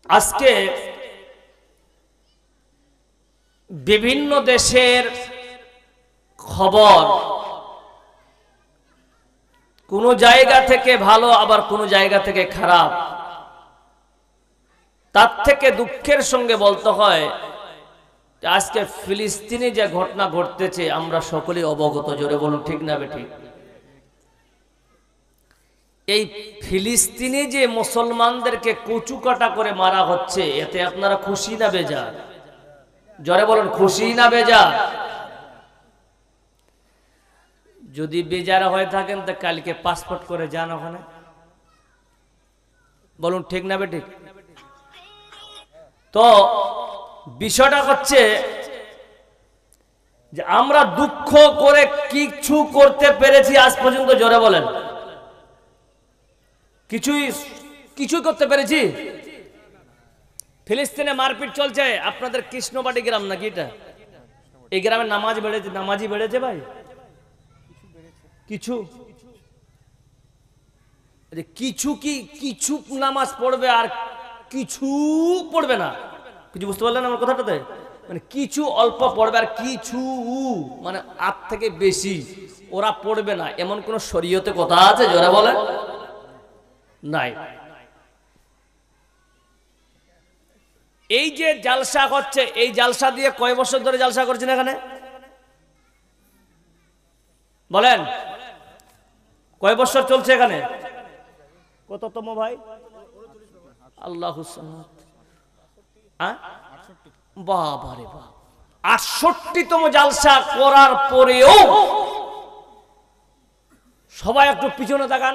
আজকে বিভিন্ন দেশের খবর কোন জায়গা থেকে ভালো আবার কোন জায়গা থেকে খারাপ। তার থেকে দুঃখের সঙ্গে বলতে হয় আজকে ফিলিস্তিনে যে ঘটনা ঘটতেছে আমরা সকলেই অবগত। জোরে বলুন ঠিক না বেঠিক? এই ফিলিস্তিনে যে মুসলমানদেরকে কচুকাটা করে মারা হচ্ছে এতে আপনারা খুশি না বেজার? জোরে বলুন খুশি না বেজার? যদি বেজার হয়ে থাকেন তো কালকে পাসপোর্ট করে যান ওখানে। বলুন ঠিক না বেঠিক? তো বিষয়টা হচ্ছে যে আমরা দুঃখ করে কিছু করতে পেরেছি আজ পর্যন্ত? জোরে বলেন কিছুই করতে পেরেছি? ফিলিস্তিনে মারপিট চলছে, আপনাদের কৃষ্ণবাটি গ্রাম নাকি এটা? এই গ্রামে নামাজি বেড়েছে ভাই? কিছু কি কিছু নামাজ পড়বে আর কিছু পড়বে না। কিছু বুঝতে পারলেন আমার কথাটাতে? মানে কিছু অল্প পড়বে আর কিছু মানে আট থেকে বেশি ওরা পড়বে না, এমন কোন শরীয়তে কথা আছে? জোরে বলেন নাই। এই যে জালসা হচ্ছে, এই জালসা দিয়ে কয় বছর ধরে জালসা করছেন এখানে? বলেন কয় বছর চলছে এখানে? কততম ভাই? আল্লাহ বাবারে বাবা, ৬৮তম জালসা করার পরেও সবাই একটু পিছনে তাকান,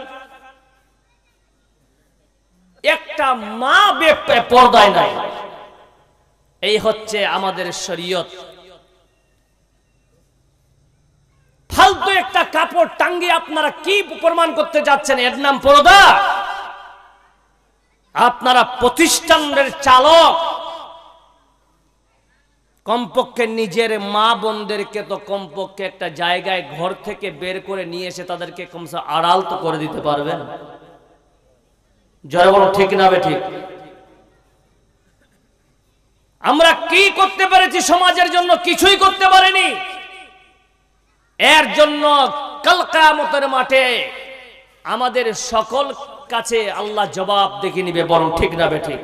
একটা মা পর্দায় নাই। এই হচ্ছে আমাদের শরীয়ত। ফালতু একটা কাপড় টাঙ্গিয়ে আপনারা কি প্রমাণ করতে যাচ্ছেন? এর নাম পর্দা? আপনারা প্রতিষ্ঠানের চালক, কমপক্ষে নিজের মা বোনদেরকে তো কমপক্ষে একটা জায়গায় ঘর থেকে বের করে নিয়ে এসে তাদেরকে কমসে আড়াল তো করে দিতে পারবেন। জয় বলো ঠিক না বেঠিক? আমরা কি করতে পেরেছি সমাজের জন্য? কিছুই করতে পারিনি। এর জন্য কাল কিয়ামতের মাঠে আমাদের সকল কাছে আল্লাহ জবাব দেখে নিবে। বরং ঠিক না বেঠিক?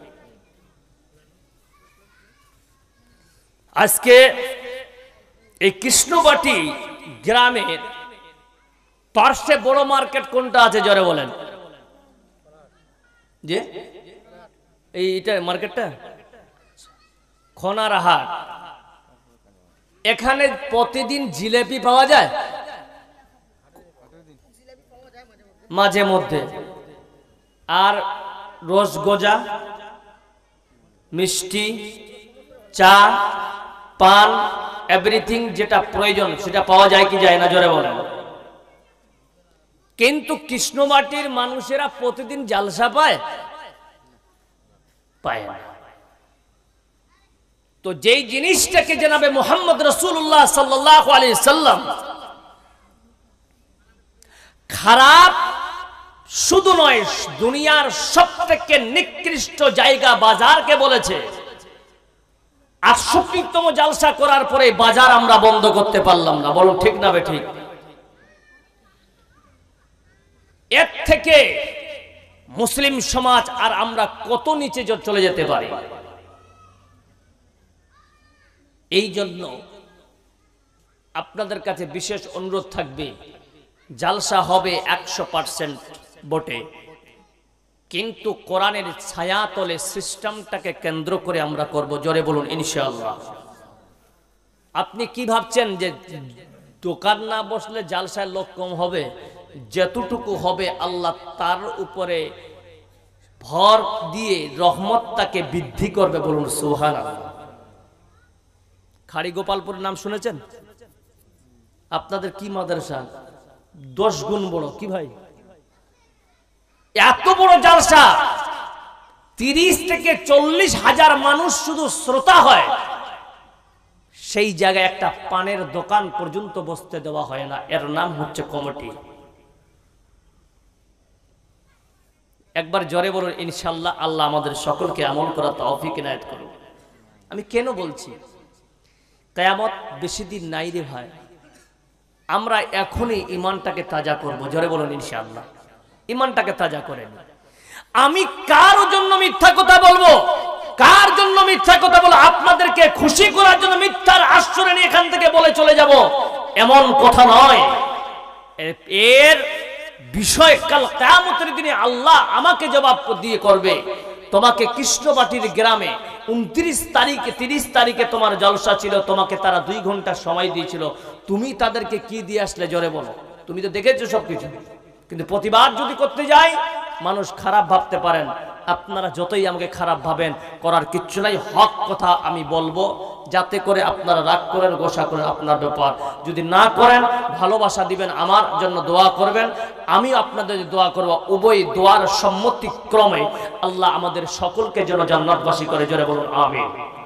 আজকে এই কৃষ্ণবাটি গ্রামের পার্শ্বে বড় মার্কেট কোনটা আছে? জোরে বলেন। যে এইটা মার্কেটটা খনারহাট, এখানে প্রতিদিন জিলেপি পাওয়া যায় মাঝে মধ্যে, আর রসগোজা, মিষ্টি, চা, পান, এভরিথিং যেটা প্রয়োজন সেটা পাওয়া যায় কি যায় না? জোরে বলেন। কিন্তু কৃষ্ণমাটির মানুষেরা প্রতিদিন জালসা পায়? পায় না। তো যেই জিনিসটাকে জনাবে মুহাম্মদ রাসূলুল্লাহ সাল্লাল্লাহু আলাইহি সাল্লাম খারাপ শুধু নয়, দুনিয়ার সবথেকে নিকৃষ্ট জায়গা বাজারকে বলেছে। ৬৮তম জালসা করার পরে বাজার আমরা বন্ধ করতে পারলাম না। বলুন ঠিক না বেঠিক? এর থেকে মুসলিম সমাজ আর আমরা কত নিচে চলে যেতে পারি? এই জন্য আপনাদের কাছে বিশেষ অনুরোধ থাকবে, জালসা হবে ১০০% বটে, কিন্তু কোরআনের ছায়াতলে সিস্টেমটাকে কেন্দ্র করে আমরা করব। জোরে বলুন ইনশাআল্লাহ। আপনি কি ভাবছেন যে দোকান না বসলে জালসায় লোক কম হবে? যতটুকু হবে আল্লাহ তার উপরে ভর দিয়ে রহমতটাকে বৃদ্ধি করবে। বলুন সুবহানাল্লাহ। খাড়ি গোপালপুর নাম শুনেছেন? আপনাদের কি মাদ্রাসা? 10 গুণ বড়। কি ভাই এত বড় জালসা, 30 থেকে 40 হাজার মানুষ শুধু শ্রোতা হয়, সেই জায়গায় একটা পানের দোকান পর্যন্ত বসতে দেওয়া হয় না। এর নাম হচ্ছে কমিটি। একবার জোরে বলুন ইনশাআল্লাহ। আল্লাহ আমাদের সকলকে আমল করার তৌফিক ইনায়েত করুন। আমি কেন বলছি কিয়ামত বেশি দিন নাই রে ভাই, আমরা এখনই ঈমানটাকে তাজা করব। জোরে বলুন ইনশাআল্লাহ। ঈমানটাকে তাজা করেন। আমি কার জন্য মিথ্যা কথা বলবো, কার জন্য মিথ্যা কথা বলবো? আপনাদেরকে খুশি করার জন্য মিথ্যার আশ্রয় নিয়ে এখান থেকে বলে চলে যাব, এমন কথা নয়। এর বিষয় কাল কিয়ামতের দিনে আল্লাহ আমাকে জবাব দিয়ে করবে। তোমাকে কৃষ্ণবাটির গ্রামে 29 তারিখে 30 তারিখে তোমার জলসা ছিল, তোমাকে তারা 2 ঘন্টা সময় দিয়েছিল, তুমি তাদেরকে কি দিয়ে আসলে? জোরে বলো। তুমি তো দেখেছো সবকিছু, কিন্তু প্রতিবাদ যদি করতে যাই মানুষ খারাপ ভাবতে পারেন। আপনারা যতই আমাকে খারাপ ভাবেন, করার কিচ্ছু নাই। হক কথা আমি বলবো, যাতে করে আপনারা রাগ করেন, গোসা করেন, আপনার ব্যাপার। যদি না করেন, ভালোবাসা দিবেন, আমার জন্য দোয়া করবেন, আমি আপনাদের দোয়া করব। উভয় দোয়ার সম্মতিক্রমে আল্লাহ আমাদের সকলকে যেন জান্নাতবাসী করে। জোরে বলুন আমিন।